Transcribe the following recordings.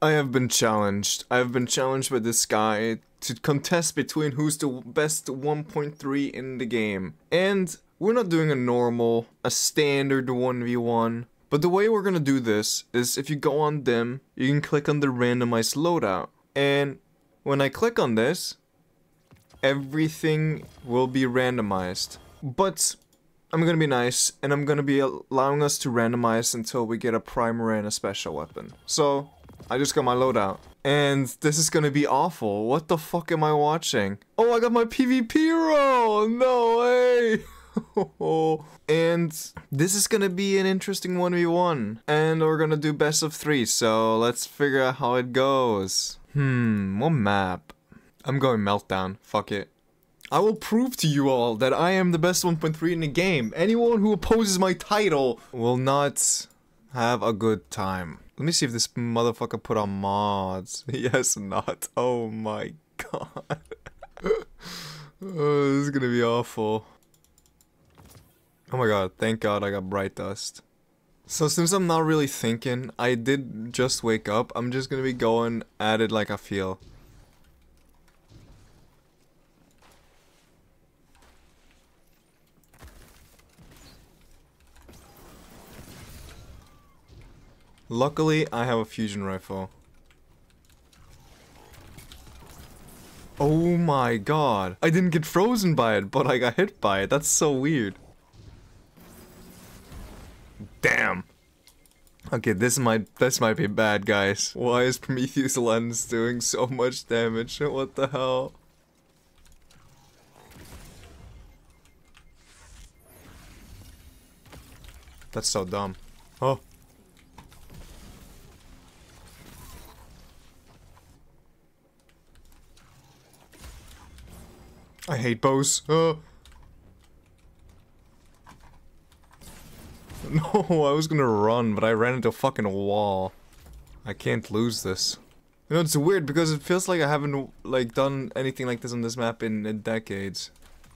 I have been challenged. I have been challenged by this guy to contest between who's the best 1.3 in the game. And we're not doing a standard 1v1. But the way we're gonna do this is if you go on dim, you can click on the randomized loadout. And when I click on this, everything will be randomized. But I'm gonna be nice, and I'm gonna be allowing us to randomize until we get a primary and a special weapon. So, I just got my loadout. And this is gonna be awful. What the fuck am I watching? Oh, I got my PvP roll! No way! And this is gonna be an interesting 1v1. And we're gonna do best of 3, so let's figure out how it goes. What map? I'm going Meltdown. Fuck it. I will prove to you all that I am the best 1.3 in the game. Anyone who opposes my title will not have a good time. Let me see if this motherfucker put on mods. Yes, not. Oh my god. Oh, this is gonna be awful. Oh my god, thank god I got Bright Dust. So since I'm not really thinking, I did just wake up, I'm just gonna be going at it like I feel. Luckily, I have a fusion rifle. Oh my god. I didn't get frozen by it, but I got hit by it. That's so weird. Damn. Okay, this might be bad, guys. Why is Prometheus Lens doing so much damage? What the hell? That's so dumb. Oh. I hate bows. No, I was gonna run, but I ran into a fucking wall. I can't lose this. You know, it's weird because it feels like I haven't, like, done anything like this on this map in decades.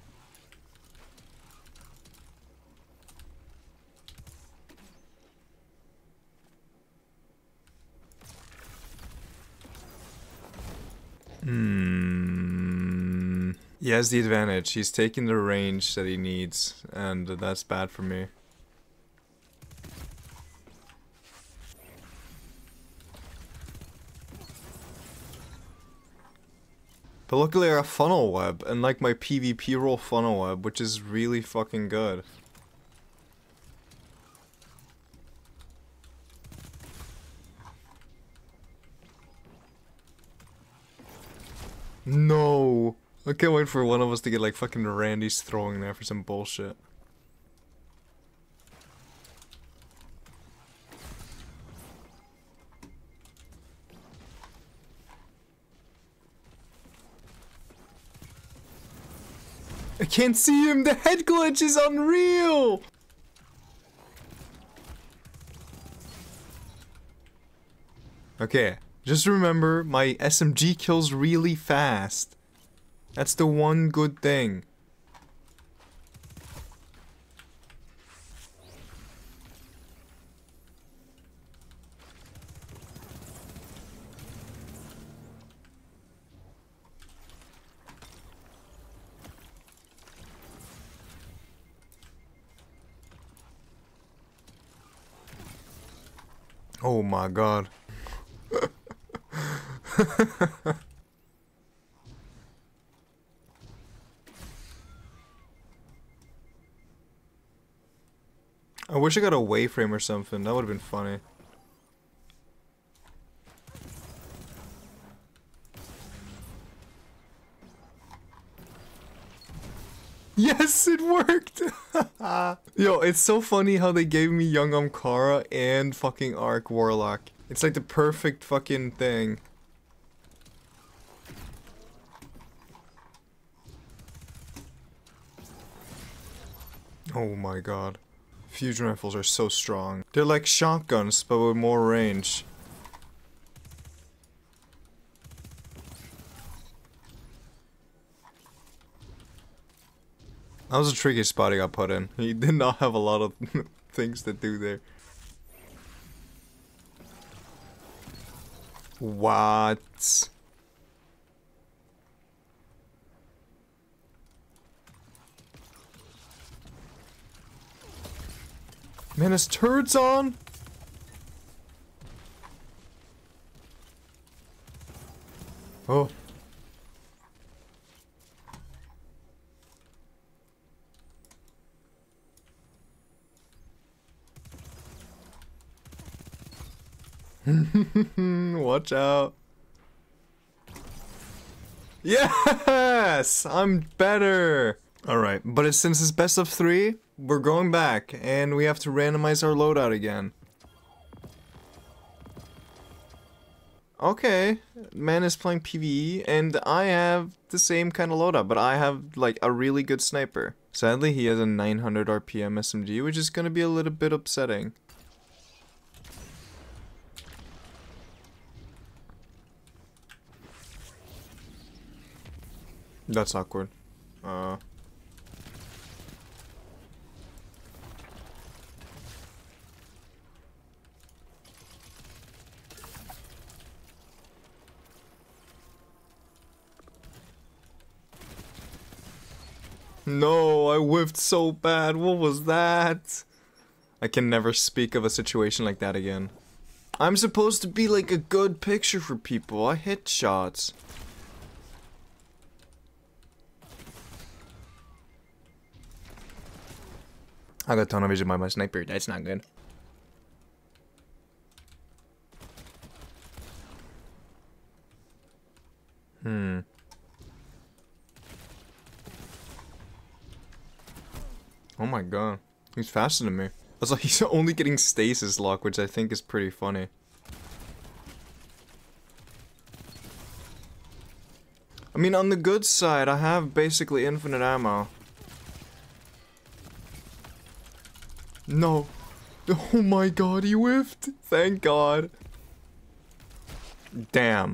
He has the advantage. He's taking the range that he needs, and that's bad for me. But luckily I have funnel web, and like my PvP roll funnel web, which is really fucking good. No! I can't wait for one of us to get like fucking Randy's throwing there for some bullshit. I can't see him! The head glitch is unreal! Okay, just remember my SMG kills really fast. That's the one good thing. Oh my god. I wish I got a wayframe or something. That would have been funny. Yes, it worked! Yo, it's so funny how they gave me Young Umkara and fucking Arc Warlock. It's like the perfect fucking thing. Oh my god. Fusion rifles are so strong. They're like shotguns, but with more range. That was a tricky spot he got put in. He did not have a lot of things to do there. What? Man, his turret's on? Oh. Watch out. Yes! I'm better! Alright, but since it's best of 3, we're going back, and we have to randomize our loadout again. Okay, man is playing PvE, and I have the same kind of loadout, but I have, like, a really good sniper. Sadly, he has a 900 RPM SMG, which is gonna be a little bit upsetting. That's awkward. No, I whiffed so bad. What was that? I can never speak of a situation like that again. I'm supposed to be like a good picture for people. I hit shots. I got tunnel vision by my sniper. That's not good. Oh my god. He's faster than me. Also, he's only getting stasis lock, which I think is pretty funny. I mean, on the good side, I have basically infinite ammo. No. Oh my god, he whiffed. Thank god. Damn.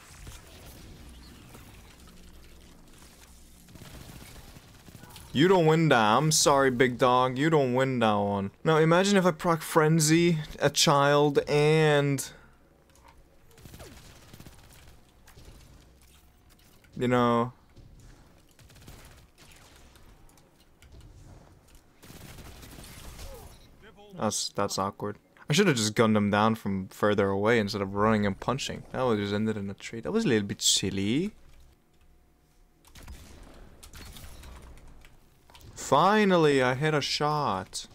You don't win that. I'm sorry, big dog. You don't win that one. Now, imagine if I proc Frenzy, a child, and... you know... That's awkward. I should have just gunned him down from further away instead of running and punching. That would have just ended in a tree. That was a little bit silly. Finally, I hit a shot.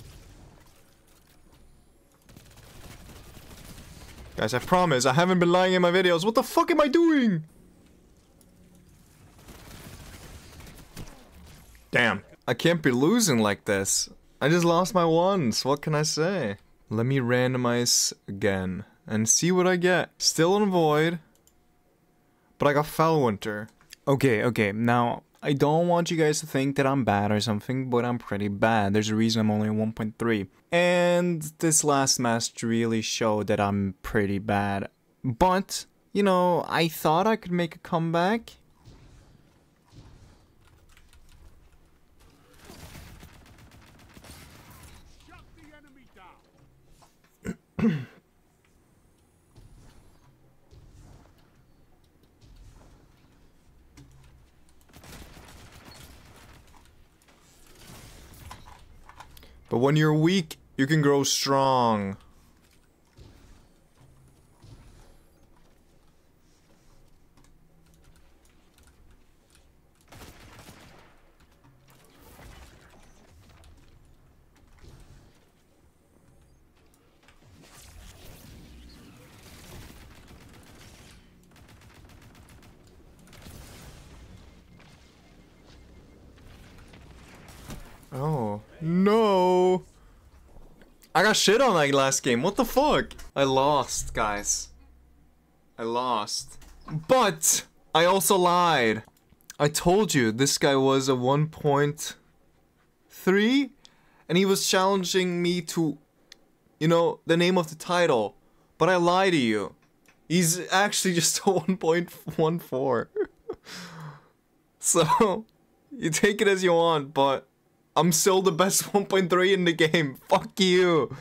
Guys, I promise, I haven't been lying in my videos. What the fuck am I doing? Damn. I can't be losing like this. I just lost my ones. What can I say? Let me randomize again and see what I get. Still on Void, but I got Fellwinter. Okay, now I don't want you guys to think that I'm bad or something, but I'm pretty bad. There's a reason I'm only at 1.3. And this last match really showed that I'm pretty bad. But, you know, I thought I could make a comeback. But when you're weak, you can grow strong. Oh, no. I got shit on that last game. What the fuck? I lost, guys. I lost. But I also lied. I told you this guy was a 1.3 and he was challenging me to, you know, the name of the title. But I lied to you. He's actually just a 1.14. So, you take it as you want, but I'm still the best 1.3 in the game. Fuck you.